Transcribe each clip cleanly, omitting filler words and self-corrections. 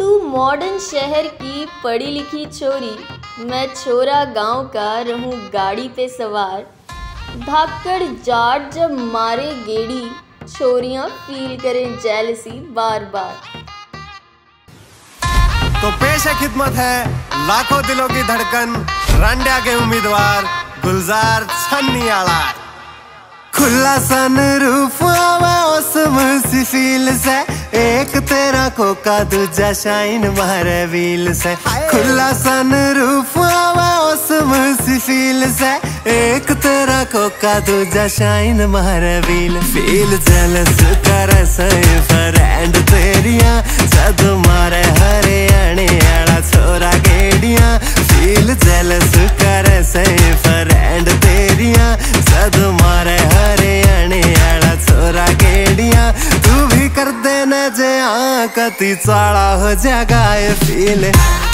तू मॉडर्न शहर की पढ़ी लिखी छोरी, मैं छोरा गांव का रहूं गाड़ी पे सवार। धाकड़ जाट जब मारे गेड़ी, छोरियां फील करें जेलसी बार बार। तो पेश है खिदमत है लाखों दिलों की धड़कन, रांडिया के उम्मीदवार गुलजार छन्नीआला। खुला सनरूफ आवा उसमें सी फील से, एक तेरा कोका दूजा शाइन मारे व्हील से। खुला सनरूफ आवा उसमें सी फील से, एक तेरा कोका दूजा शाइन मारे व्हील। फील जेलस करे सही फ्रेंड तेरिया, जद मारे हरियाणे आला छोरा गेड़िया। फील जेलस करे सही फ्रेंड तेरिया, जद मारे हरियाणे आला छोरा गेड़िया। तू भी कर देना जे कती चाला हो जाए फील।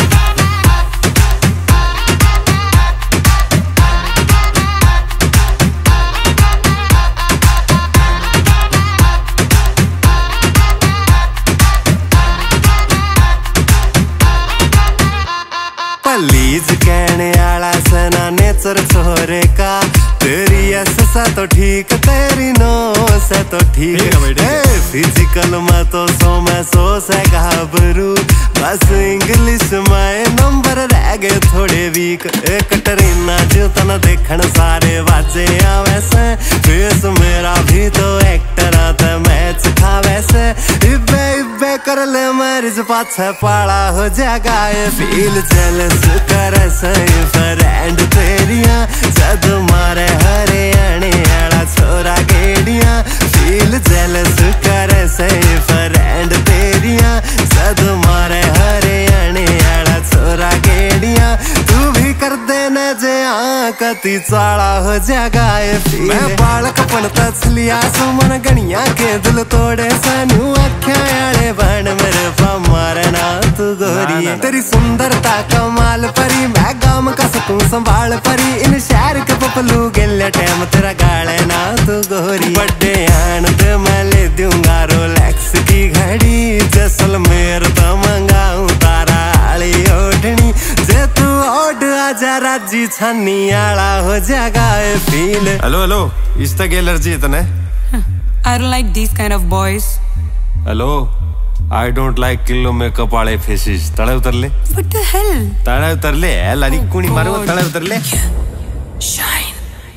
प्लीज कहने आला सना नेचर छोरे का, तेरी ऐसा तो ठीक तेरी नो से तो ठीक है। फिजिकल में तो 100 में 100 से घाबरू, बस इंग्लिश में नंबर रह गए थोड़े वीक। एक कटरीना जो तना देखण सारे बाजे आवे से, फेस मेरा भी तो एक्टर आता मैच खावे से। इब्बे इब्बे कर ले मैरिज पाछे पाला हो जागा। फील जेलस करे सही फ्रेंड तेरिया, जद मारे हरियाणे आला छोरा गेड़िया। फील जेलस करे सही फ्रेंड तेरिया, जद मारे हरियाणे आला छोरा गेड़िया। तू भी कर देना जे कती चाला हो जागा। मैं बालक पड़ता छलिया सुमन गणिया के दिल तोड़े सानू आख्या आले बन मेरे पा मारना तू गोरी। तेरी सुंदरता कमाल परी, मैं गाम का सकूं संभाल परी। इन शहर के पपलू गेले टाइम तेरा गाले ना तू गोरी। बड़े आन दे मैं ले दूंगा रोलेक्स की घड़ी, जैसलमेर तो मंगाऊं तारा आली ओढ़नी। जे तू ओढ़ आजा राजी छन्नीआला हो जागा फील। हेलो हेलो, इस तक एलर्जी इतने? I don't like these kind of boys. Hello, I don't like kilo makeup वाले फेसेस। तड़े उतर ले। What the hell? तड़े उतर ले, लारी कुनी मारो, तड़े उतर ले। Shine.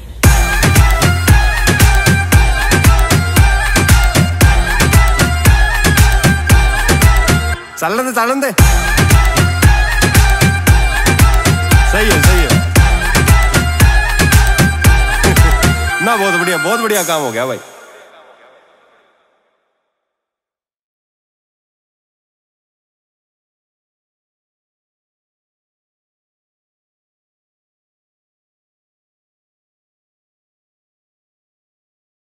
चलन दे। सही है ना, बहुत बढ़िया काम हो गया भाई।